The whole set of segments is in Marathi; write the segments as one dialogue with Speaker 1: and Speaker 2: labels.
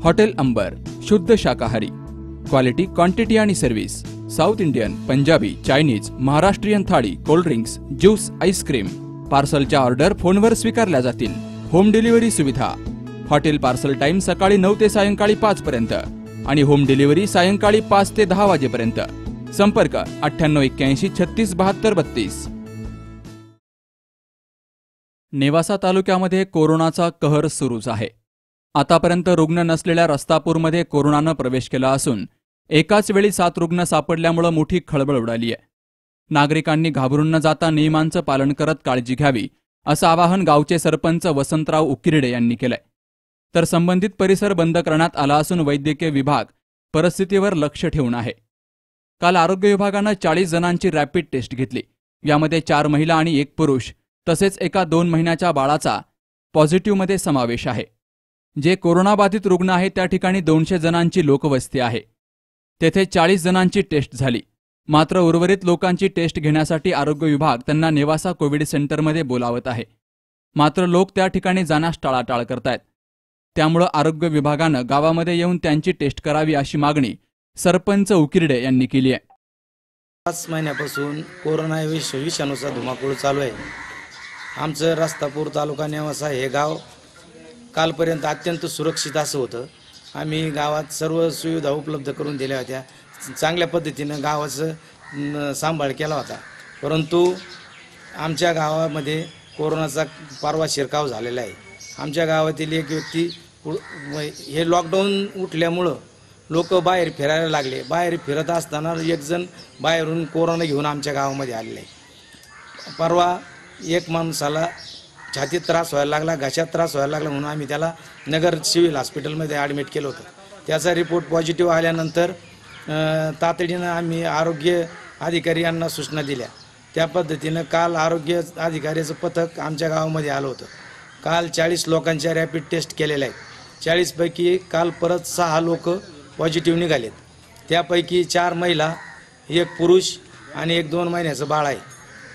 Speaker 1: हॉटेल अंबर, शुद्ध शाकाहारी, क्वालिटी, क्वांटिटी आणि service, south Indian, Punjabi, Chinese, Maharashtrian thali, cold drinks, juice, ice cream, पार्सलच्या ऑर्डर फोनवर स्वीकारल्या जातील. होम डिलिव्हरी सुविधा. हॉटेल पार्सल टाइम सकाळी 9 ते सायंकाळी 5 पर्यंत आणि होम डिलिव्हरी सायंकाळी 5 ते 10 वाजेपर्यंत. संपर्क 9881 36 72 32. नेवासा तालुक्यामध्ये कोरोनाचा कहर सुरूच आहे. आतापर्यंत रुग्ण नसलेल्या रस्तापूरमध्ये कोरोनानं प्रवेश केला असून एकाच वेळी 7 रुग्ण सापडल्यामुळे मोठी खळबळ उडाली आहे. नागरिकांनी घाबरून न जाता नियमांचं पालन करत काळजी घ्यावी असं आवाहन गावचे सरपंच वसंतराव उकिरडे यांनी केलंय. तर संबंधित परिसर बंद करण्यात आला असून वैद्यकीय विभाग परिस्थितीवर लक्ष ठेवून आहे. काल आरोग्य विभागानं 40 जणांची रॅपिड टेस्ट घेतली. यामध्ये 4 महिला आणि 1 पुरुष तसेच एका 2 महिन्याच्या बाळाचा पॉझिटिव्हमध्ये समावेश आहे. जे कोरोनाबाधित रुग्ण आहेत त्या ठिकाणी 200 जणांची लोकवस्ती आहे. तेथे 40 जणांची टेस्ट झाली. मात्र उर्वरित लोकांची टेस्ट घेण्यासाठी आरोग्य विभाग त्यांना नेवासा कोविड सेंटरमध्ये बोलावत आहे. मात्र लोक त्या ठिकाणी जाण्यास टाळाटाळ करतायत. त्यामुळे आरोग्य विभागानं गावामध्ये येऊन त्यांची टेस्ट करावी अशी मागणी सरपंच उकिरडे यांनी केली आहे.
Speaker 2: 5 महिन्यापासून कोरोना विषाणूचा धुमाकूळ चालू आहे. आमचं रस्तापूर तालुका नेवासा हे गाव कालपर्यंत अत्यंत सुरक्षित असं होतं. आम्ही गावात सर्व सुविधा उपलब्ध करून दिल्या होत्या. चांगल्या पद्धतीनं गावाचं सांभाळ केला होता. परंतु आमच्या गावामध्ये कोरोनाचा पारवा शिरकाव झालेला आहे. आमच्या गावातील एक व्यक्ती हे लॉकडाऊन उठल्यामुळं लोक बाहेर फिरायला लागले. बाहेर फिरत असताना एक जण बाहेरून कोरोना घेऊन आमच्या गावामध्ये आलेला आहे. परवा एक माणसाला छातीत त्रास व्हायला लागला, घशात त्रास व्हायला लागला म्हणून आम्ही त्याला नगर सिव्हिल हॉस्पिटलमध्ये ॲडमिट केलं होतं. त्याचा रिपोर्ट पॉझिटिव्ह आल्यानंतर तातडीनं आम्ही आरोग्य अधिकारी यांना सूचना दिल्या. त्या पद्धतीनं काल आरोग्य अधिकाऱ्याचं पथक आमच्या गावामध्ये आलं होतं. काल 40 लोकांच्या रॅपिड टेस्ट केलेल्या आहेत. 40 पैकी काल परत 6 लोक पॉझिटिव्ह निघालेत. त्यापैकी 4 महिला, 1 पुरुष आणि 1 2 महिन्याचं बाळ आहे.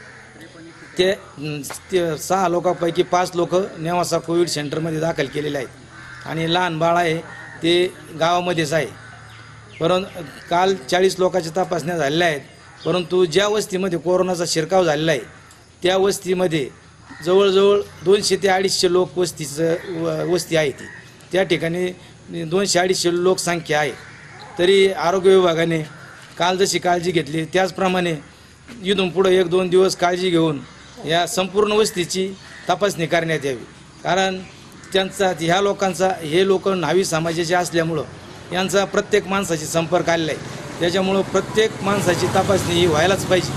Speaker 2: ते 6 लोकांपैकी 5 लोक नेवासा कोविड सेंटरमध्ये दाखल केलेले आहेत आणि लहान बाळ आहे ते गावामध्येच आहे. परंतु काल 40 लोकांच्या तपासण्या झालेल्या आहेत. परंतु ज्या वस्तीमध्ये कोरोनाचा शिरकाव झालेला आहे त्या वस्तीमध्ये जवळजवळ 200 ते 250 लोक वस्ती आहे ती. त्या ठिकाणी 200-250 लोकसंख्या आहे. तरी आरोग्य विभागाने काल जशी काळजी घेतली त्याचप्रमाणे इथून पुढे 1-2 दिवस काळजी घेऊन या संपूर्ण वस्तीची तपासणी करण्यात यावी. कारण ह्या लोकांचा हे लोक न्हावी समाजाचे असल्यामुळं यांचा प्रत्येक माणसाशी संपर्क आलेला आहे. त्याच्यामुळं प्रत्येक माणसाची तपासणी ही व्हायलाच पाहिजे.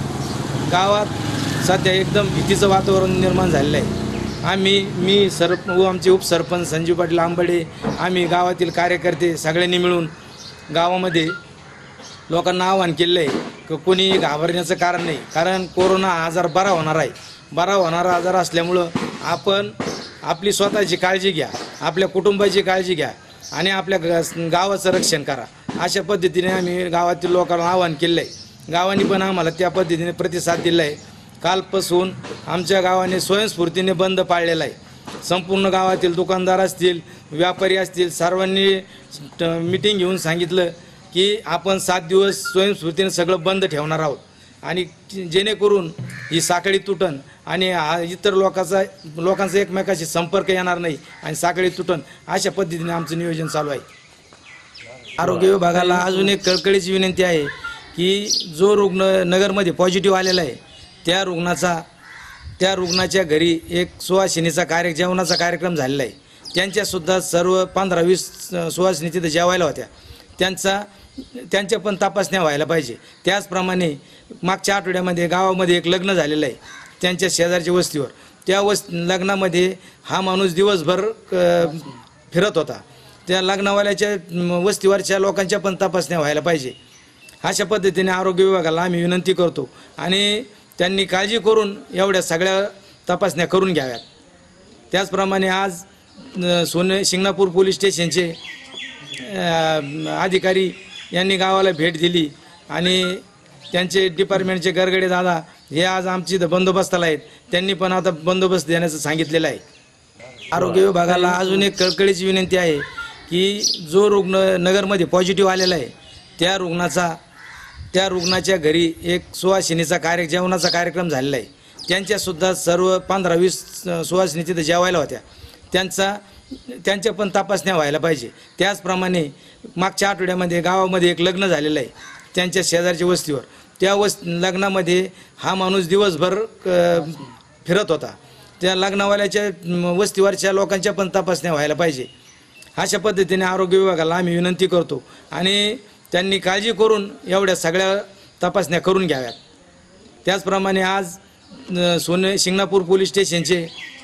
Speaker 2: गावात सध्या एकदम भीतीचं वातावरण निर्माण झालेलं आहे. मी आमचे उपसरपंच संजीव पाटील आंबडे, आम्ही गावातील कार्यकर्ते सगळ्यांनी मिळून गावामध्ये लोकांना आवाहन केलेलं आहे की कोणी घाबरण्याचं कारण नाही. कारण कोरोना आजार बरा होणार आहे. बरा होणारा आजार असल्यामुळं आपण आपली स्वतःची काळजी घ्या, आपल्या कुटुंबाची काळजी घ्या आणि आपल्या गावाचं रक्षण करा. अशा पद्धतीने आम्ही गावातील लोकांना आवाहन केलं आहे. गावाने पण आम्हाला त्या पद्धतीने प्रतिसाद दिला आहे. कालपासून आमच्या गावाने स्वयंस्फूर्तीने बंद पाळलेला आहे. संपूर्ण गावातील दुकानदार असतील, व्यापारी असतील, सर्वांनी मीटिंग घेऊन सांगितलं की आपण 7 दिवस स्वयंस्फूर्तीने सगळं बंद ठेवणार आहोत आणि जेणेकरून ही साखळी तुटन आणि इतर लोकांचा एकमेकाशी संपर्क येणार नाही आणि साखळी तुटन अशा पद्धतीने आमचं नियोजन चालू आहे. आरोग्य विभागाला अजून एक कळकळीची विनंती आहे की जो रुग्ण नगरमध्ये पॉझिटिव्ह आलेला आहे त्या रुग्णाच्या घरी एक सुवासिनीचा जेवणाचा कार्यक्रम झालेला आहे. त्यांच्यासुद्धा सर्व 15-20 सुवासिनी तिथे जेवायला होत्या. त्यांच्या पण तपासण्या व्हायला पाहिजे. त्याचप्रमाणे मागच्या आठवड्यामध्ये गावामध्ये एक लग्न झालेलं आहे त्यांच्या शेजारच्या वस्तीवर. त्या लग्नामध्ये हा माणूस दिवसभर फिरत होता. त्या लग्नवाल्याच्या वस्तीवरच्या लोकांच्या पण तपासण्या व्हायला पाहिजे. अशा पद्धतीने आरोग्य विभागाला आम्ही विनंती करतो आणि त्यांनी काळजी करून एवढ्या सगळ्या तपासण्या करून घ्याव्यात. त्याचप्रमाणे आज शिंगणापूर पोलीस स्टेशनचे अधिकारी यांनी गावाला भेट दिली आणि त्यांचे डिपार्टमेंटचे गरगडे दादा हे आज आमची बंदोबस्ताला आहेत. त्यांनी पण आता बंदोबस्त देण्याचं सांगितलेलं आहे. आरोग्य विभागाला अजून एक कळकळीची विनंती आहे की जो रुग्ण नगरमध्ये पॉझिटिव्ह आलेला आहे त्या रुग्णाच्या घरी एक सुवासिनीचा जेवणाचा कार्यक्रम झालेला आहे. त्यांच्यासुद्धा सर्व 15-20 सुवासिनी तिथं जेवायला होत्या. त्यांच्या पण तपासण्या व्हायला पाहिजे. त्याचप्रमाणे मागच्या आठवड्यामध्ये गावामध्ये एक लग्न झालेलं आहे त्यांच्या शेजारच्या वस्तीवर. त्या लग्नामध्ये हा माणूस दिवसभर फिरत होता. त्या लग्नवाल्याच्या वस्तीवरच्या लोकांच्या पण तपासण्या व्हायला पाहिजे. अशा पद्धतीने आरोग्य विभागाला आम्ही विनंती करतो आणि त्यांनी काळजी करून एवढ्या सगळ्या तपासण्या करून घ्याव्यात. त्याचप्रमाणे आज शिंगणापूर पोलीस स्टेशनचे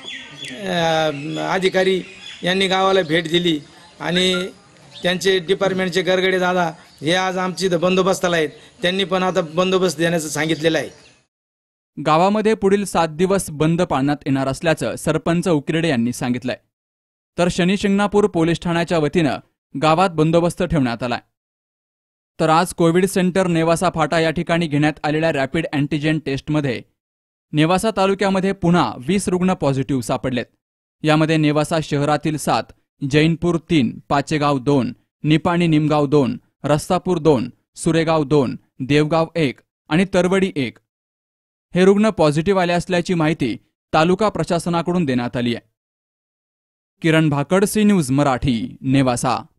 Speaker 2: अधिकारी यांनी गावाला भेट दिली आणि त्यांचे डिपार्टमेंटचे गरगडे दादा हे आज आमची बंदोबस्ताला आहेत. त्यांनी पण आता बंदोबस्त देण्याचं सांगितलेलं आहे.
Speaker 1: गावामध्ये पुढील 7 दिवस बंद पाळण्यात येणार असल्याचं सरपंच उकिरडे यांनी सांगितलंय. तर शनी-शिंगणापूर पोलीस ठाण्याच्या वतीनं गावात बंदोबस्त ठेवण्यात आलाय. तर आज कोविड सेंटर नेवासा फाटा या ठिकाणी घेण्यात आलेल्या रॅपिड अँटीजेन टेस्टमध्ये नेवासा तालुक्यामध्ये पुन्हा 20 रुग्ण पॉझिटिव्ह सापडलेत. यामध्ये नेवासा शहरातील 7, जैनपूर 3, पाचेगाव 2, निपाणी निमगाव 2, रस्तापूर 2, सुरेगाव 2, देवगाव 1 आणि तरवडी 1 हे रुग्ण पॉझिटिव्ह आले असल्याची माहिती तालुका प्रशासनाकडून देण्यात आली आहे. Kiran Bhakad, C news Marathi, Nevasa.